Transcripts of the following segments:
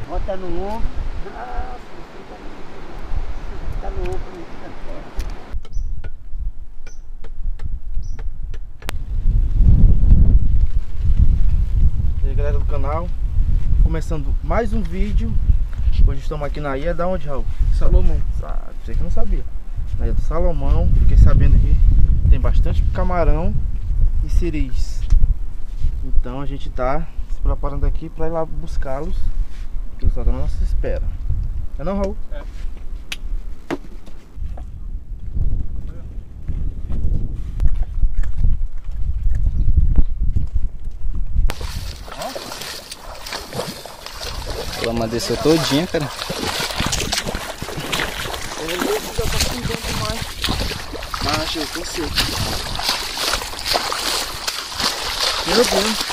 Bota no ombro. Ah, fica no ombro, não fica perto. E aí, galera do canal, começando mais um vídeo. Hoje estamos aqui na ilha da onde, Raul? Salomão. Você que não sabia. Na ilha do Salomão. Fiquei sabendo que tem bastante camarão e siris. Então a gente tá se preparando aqui para ir lá buscá-los. Eles só estão na nossa espera. É não, Raul? É. A lama desceu todinha, cara. Ele já tá pingando demais. Mas achei, tem seco. Meu Deus.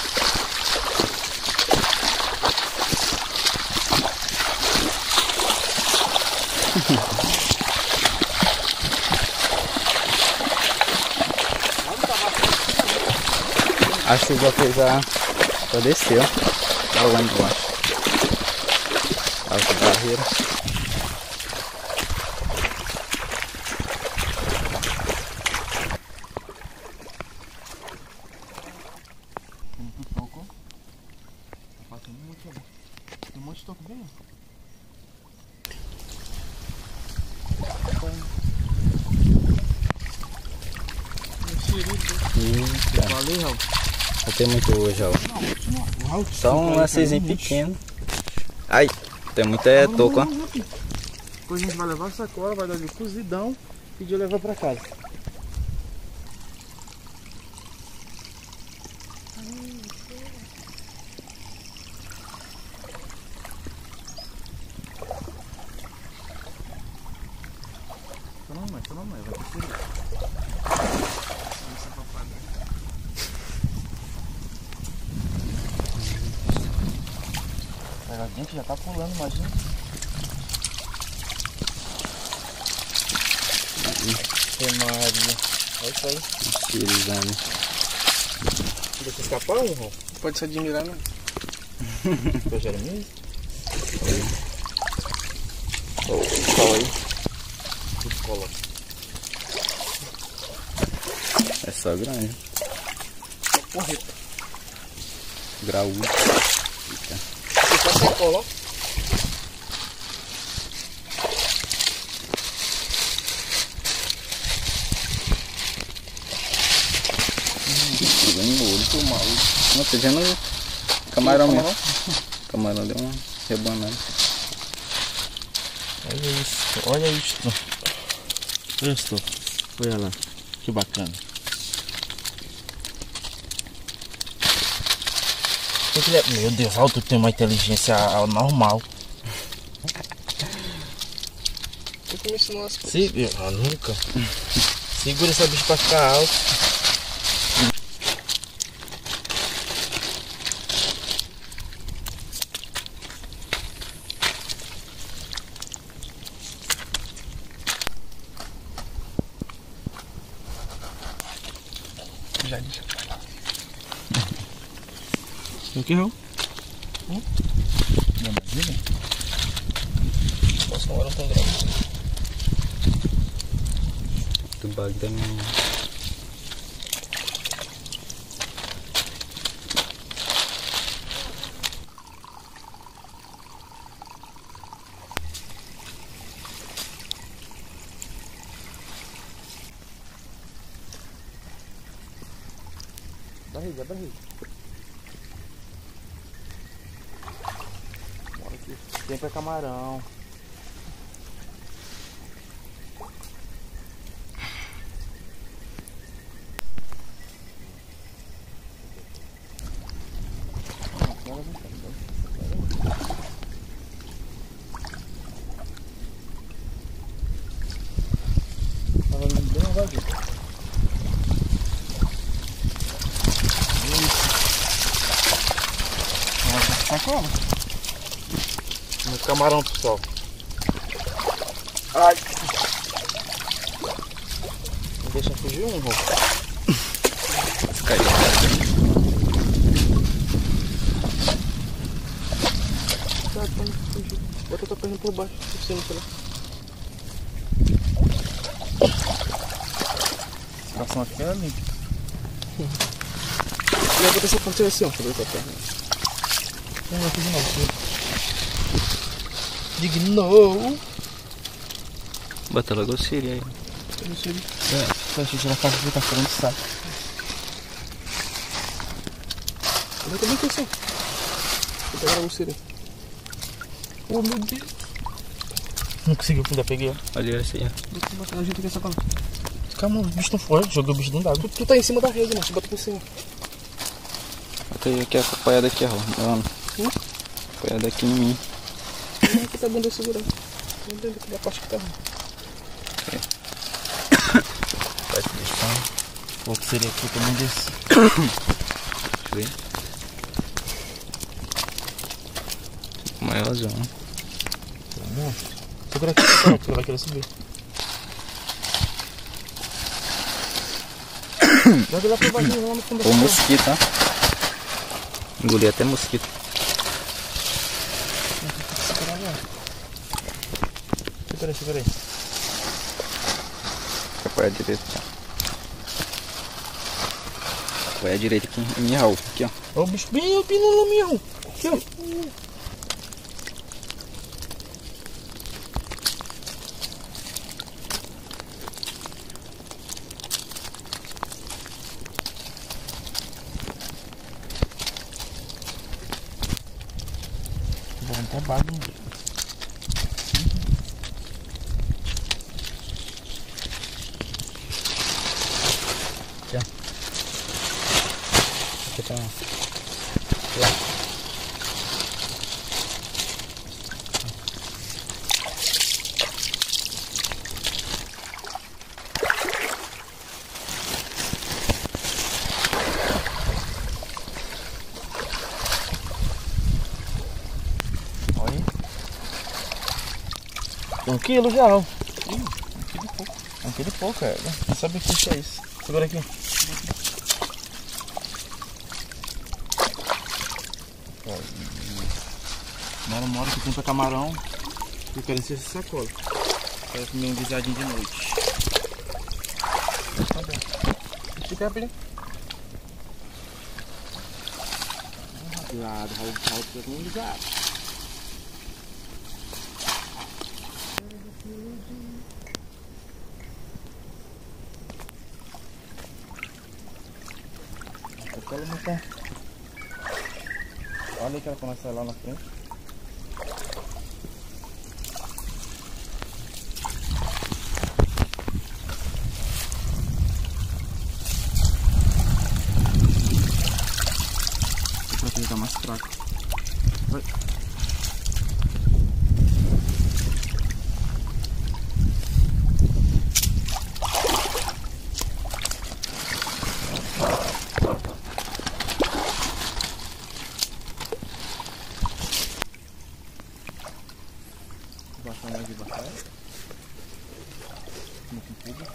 A chuva fez a desceu. Olha lá embaixo. As barreiras. Tem toco. Tá passando muito ali. Tem um monte de toco bem. Valeu, Raul. Não tem muito hoje, ó. Só um lancezinho pequeno. Ai, tem muito toco, ó. Depois a gente vai levar a sacola, vai dar de cozidão e de levar pra casa. Toma, mãe, vai ter que ir. A gente já tá pulando, imagina. Maria. Olha isso aí. Utilizando. Deixa escapar, irmão? Pode se admirar, né? Foi Jeremias? Olha aí. Tudo cola. É só grande. Porreta. Graúdo. Você tá sem cola, ó. Muito mal. Não, tô vendo camarão mesmo. Camarão deu uma rebanada. Olha isso, olha isto. Olha isto. Olha lá, que bacana. Meu Deus, Alto tem uma inteligência normal. Tu que me ensinou as coisas. Nunca. Segura essa bicha pra ficar alto. Já disse. O que, Raul? Maravilha. Nossa, não era tão grande. Do bag da minha. Barriga. Bora aqui. Tempo é camarão. Tava bem vazio. Sacola. Muito camarão, pessoal. Ai. Não deixa fugir um, Rô. Caiu. Bota a tua perna por baixo, por cima, sei lá. A situação aqui é limpa. E eu vou deixar partir assim, ó, sobre a tua perna. Vamos aqui de novo. Dignou. Bota logo o siri aí. Deixa eu tirar a caixa que tá fora do saco. Eu também tenho assim. Vou pegar o siri. Oh, meu Deus. Não conseguiu, ainda peguei, ó. Olha esse aí, ó. Deixa eu botar a gente aqui essa cola. Calma, o bicho não foi. Joguei o bicho dentro d'água. Tu tá em cima da rede, mano. Tu bota por cima. Bota aí aqui, apoiada aqui, ó. Apoiada aqui em mim. Como é que tá bom de segurar? Não dentro aqui da parte que tá ruim. Vai se deixar. O outro seria aqui também desse. Deixa eu ver. Maiorzão. Segura aqui, porque você vai querer subir. Joga lá pro baixo, lá no fundo da Ou água. mosquito, ó. Engoli até mosquito. Segura aí. Apoia a direita aqui, ó. Apoia a direita aqui em mim, Raul. Aqui, ó. Ó o bicho bem no laminho. Aqui, ó. Vou até baixo. Aqui tá. Olha. 1 quilo já, ó. 1 quilo e pouco, é. Não sabe o que é isso. Segura aqui. Uma hora que tem pra camarão. Eu quero encher essa sacola. Quero comer um guisadinho de noite. Tá bem. Fica rapidinho. Raul, Raul, pra comer um guisado. A sacola não tá. Olha aí que ela começa lá na frente. Pra que ele tá mais fraco. Vai. Baixar mais devagar. Muito tudo.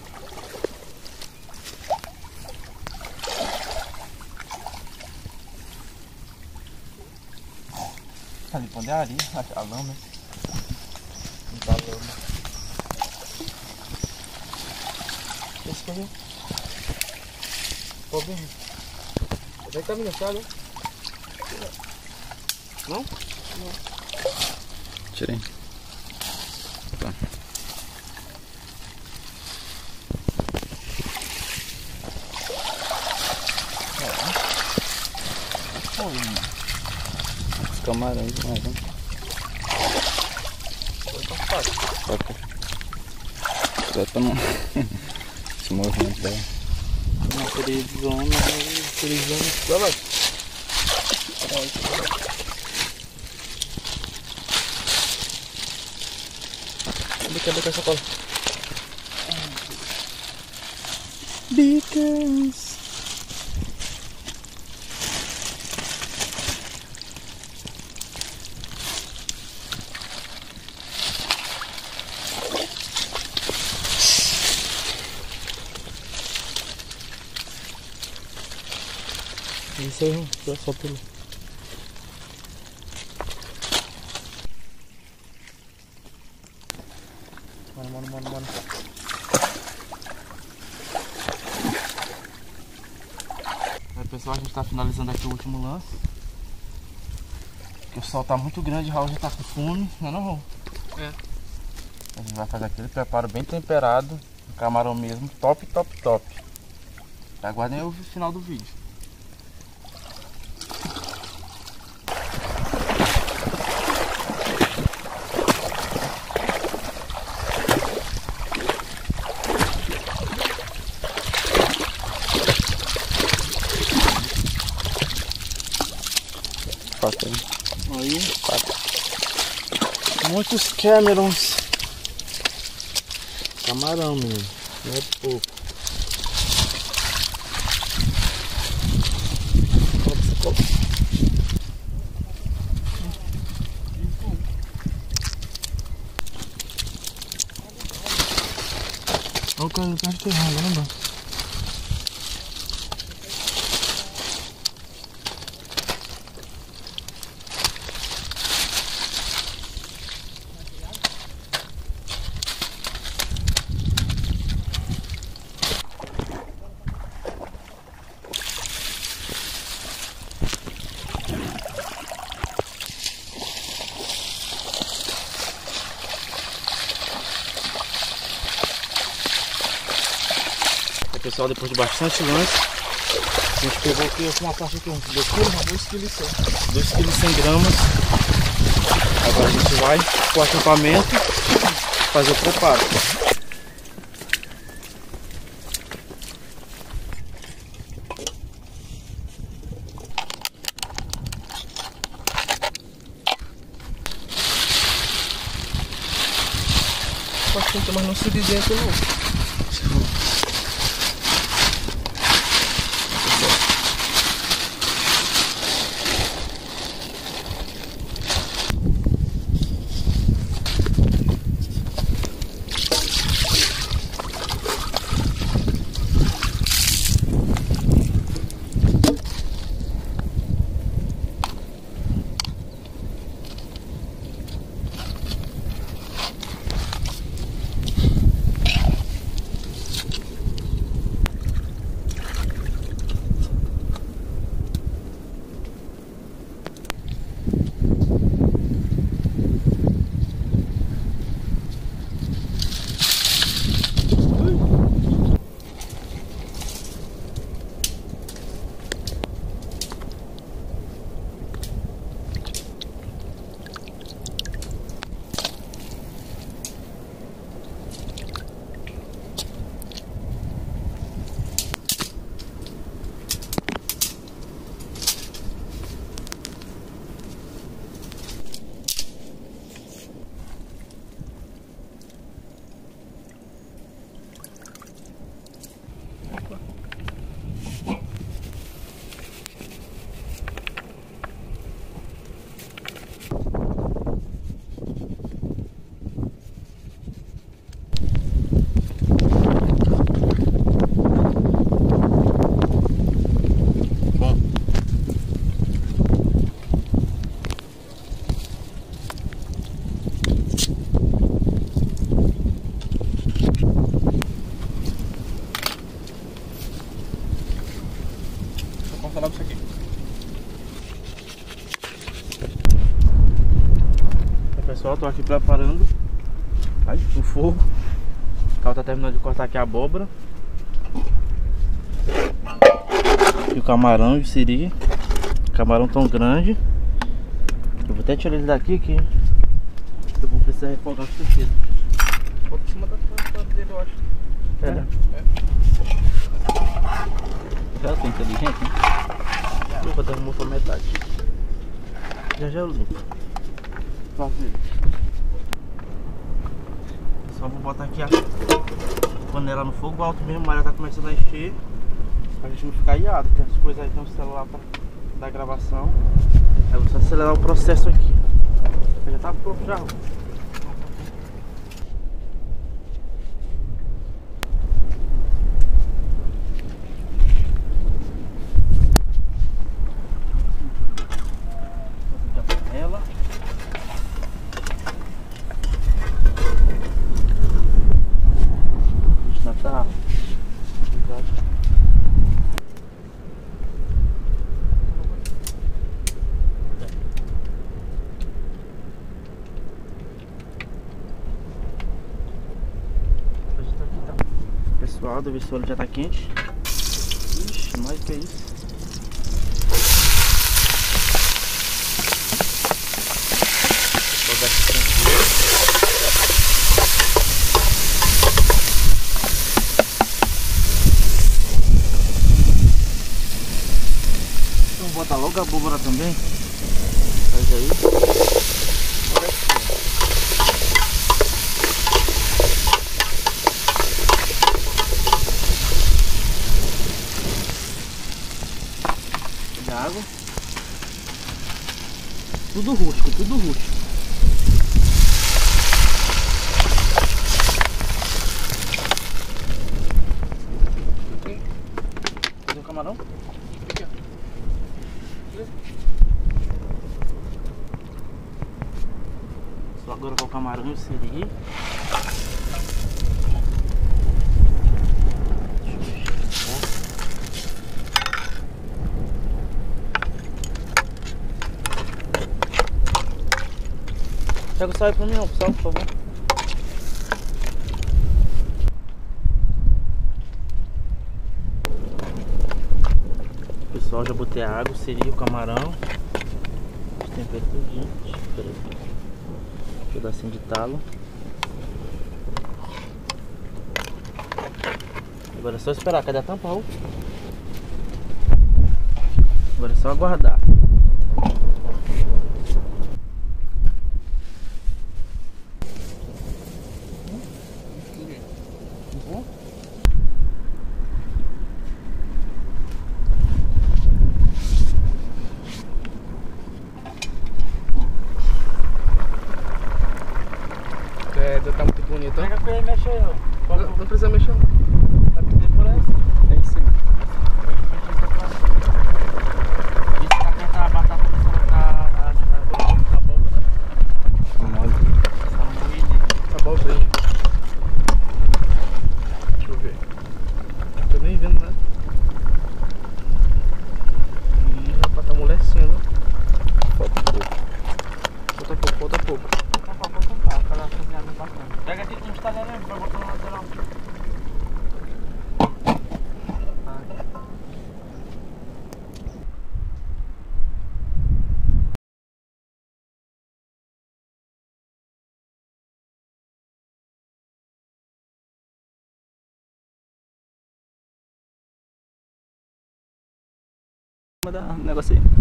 Tá limpando a areia, a lama. Limpar a lama. Esse aqui. Pô, bem. Vai caminhar, sabe? Não? Tirei. Tá. Os camarões, mais um. Toca. Cuidado pra não se movimento dela. Uma felizona. Vai, vai. Cadê a sacola? Because isso aí, já só pelo. Mano. Aí, pessoal, a gente tá finalizando aqui o último lance. Porque o sol tá muito grande, o Raul já tá com fome, não é não, Raul? É. A gente vai fazer aquele preparo bem temperado, o camarão mesmo, top. Aguardem o final do vídeo. Aí, 4. Muitos Camerons. Camarão, menino. Não é pouco. Olha o cara de terra, caramba. Pessoal, depois de bastante lance, a gente pegou aqui uma parte aqui, uns 2 kg, 2 kg 100 gramas. Agora a gente vai pro acampamento fazer o preparo. Bastante, mas não se dizer aqui não. Isso aqui. Aí, pessoal, tô aqui preparando o fogo. O Carl tá terminando de cortar aqui a abóbora e o camarão e o siri. Camarão tão grande. Eu vou até tirar ele daqui que eu vou precisar refogar com certeza. Bota em cima da planta dele, eu acho. É, né? Já tô inteligente, né? Eu vou derrubar só metade. Já eu limpo. Faço ele. Só vou botar aqui a panela no fogo alto mesmo. A Maria tá começando a encher pra gente não ficar iado, porque as coisas aí tem um celular pra dar gravação. Aí eu vou só acelerar o processo aqui. Já tá pronto já. Pessoal, deixa eu ver se o óleo já tá quente. Ixi, mais que é isso. Vou jogar aqui tranquilo. Então vou botar logo a abóbora também. Faz aí. Água, tudo rústico, tudo rústico. Cadê o camarão? Aqui, ó. Só agora com o camarão e o siri. Pega o sal aí pra mim, não, sal, por favor. Pessoal, já botei a água, seria o camarão. Tempero tudinho. Espera aí. Um pedacinho de talo. Agora é só esperar. Cadê a tampa, Raul? Agora é só aguardar. Já tá muito bonito, ó. Pega a colher e mexe aí, ó. Não precisa mexer. Vai pedir por essa. É em cima. Isso pra apertar a batata, pra ver se ela tá abóbora. Mole. Tá moída. Abobrinha. Deixa eu ver. Não tô nem vendo nada. Ih, rapaz, tá amolecendo. Falta pouco. Falta pouco, falta pouco. Pode tampar, aquela cozinhada bacana. Pega aqui com os talheres pra botar na lateral. Vou dar um negócio aí.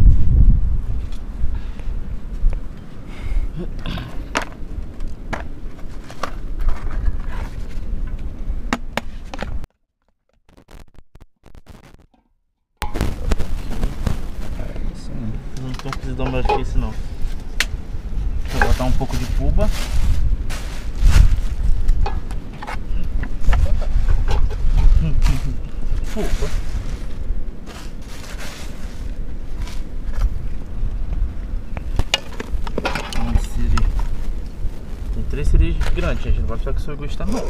Não tem que dar mais que isso não. Vou botar um pouco de puba. Puba. Tem 3 siris grandes, gente. Não vai ficar com o seu gosto não.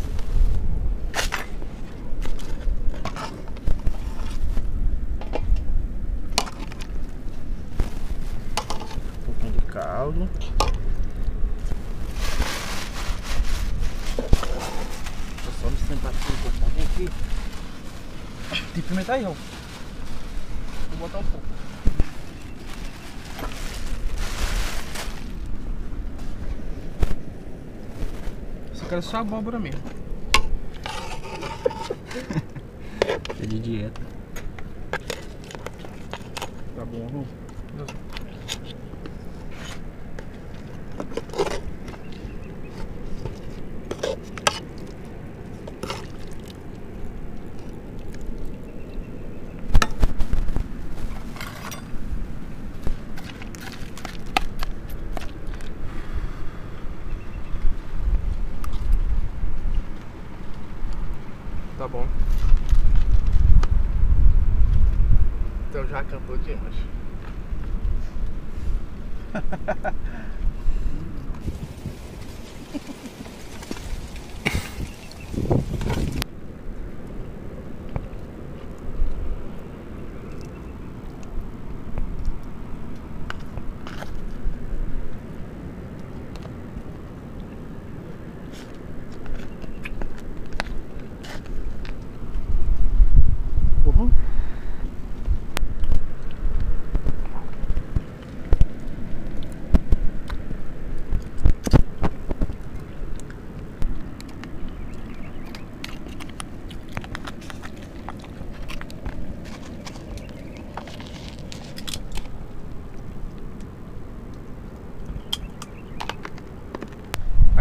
Caldo. Vou só me sentar aqui um pouquinho aqui. Tem pimenta aí, Raul? Vou botar um pouco. Esse cara é só abóbora mesmo. É de dieta. Tá bom, Raul? Tá bom. Então já cantou demais.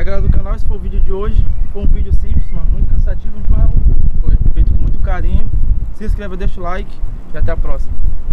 galera do canal, esse foi o vídeo de hoje. Foi um vídeo simples, mas muito cansativo, não foi, Raul? Foi feito com muito carinho. Se inscreva, deixa o like e até a próxima.